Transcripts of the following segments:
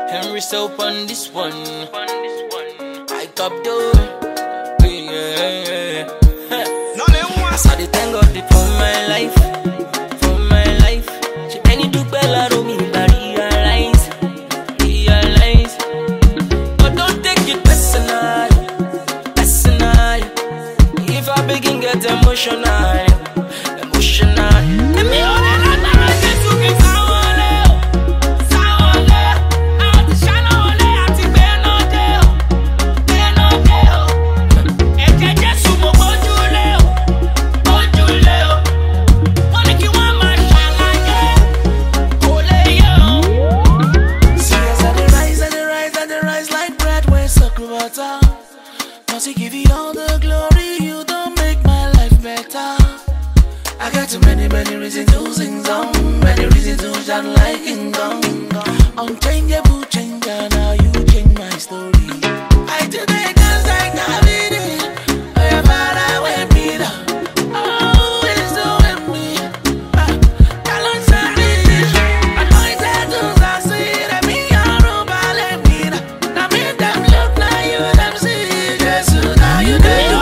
Henrisoul on this one. I Abdul. Yeah. I saw the thank God for my life, for my life. She any do bella me, but realize. But don't take it personal. If I begin get emotional. Must he give you all the glory, you don't make my life better. I got too many reasons to sing song, many reasons to shine like king kong. Unchangeable changer, now you change my story. I today cause I got it, where I went me down. Always doing me, talent service, anointed to succeed, and me are over let me down. Now me them look like you them see. You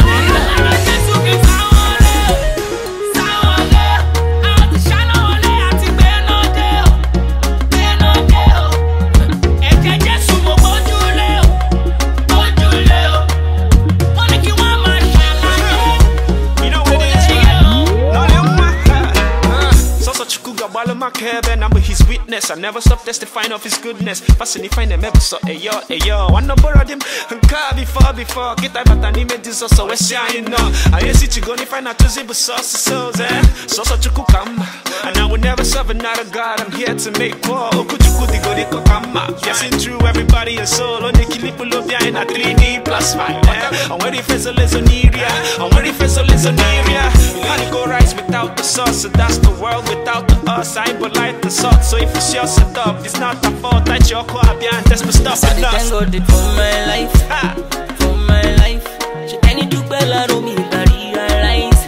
I'm his witness. I never stop testifying of his goodness. Fascinating them ever so ayo. I know borrow them and car before. Get that but I need this also we're saying no. I ain't see you gonna find out to zip souls eh. So you could come. And I will never serve another God. I'm here to make war. Could you go come up? Guessing through everybody is soul. On the kilipulo behind a 3D plasma. I'm ready for the lesoneria. I'm ready for the lesoneria. Honey go rise without the sauce. So that's the world without the us. I ain't but light the salt. So if it's your setup, it's not a fault that you're quite behind. That's my stuff. I thank God for my life, for my life. She any do bella me, but realize.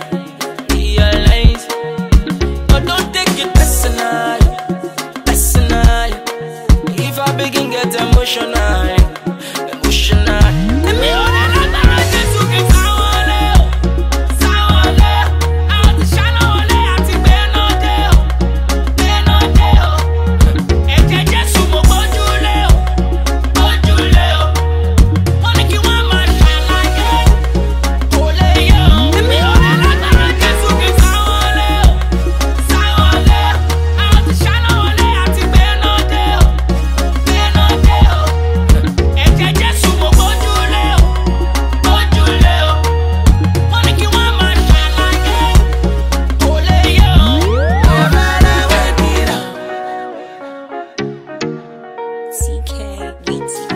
But don't take it personal. If I begin get emotional. CK Beats.